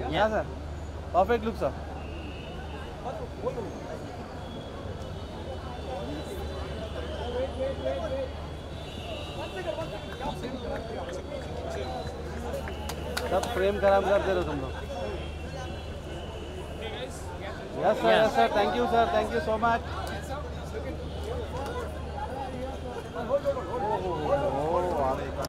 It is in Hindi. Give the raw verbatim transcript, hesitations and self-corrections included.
Yeah, sir. Perfect look, sir. सब फ्रेम खराब करते रहो तुम लोग। Yes sir, yes sir, thank you sir, thank you so much.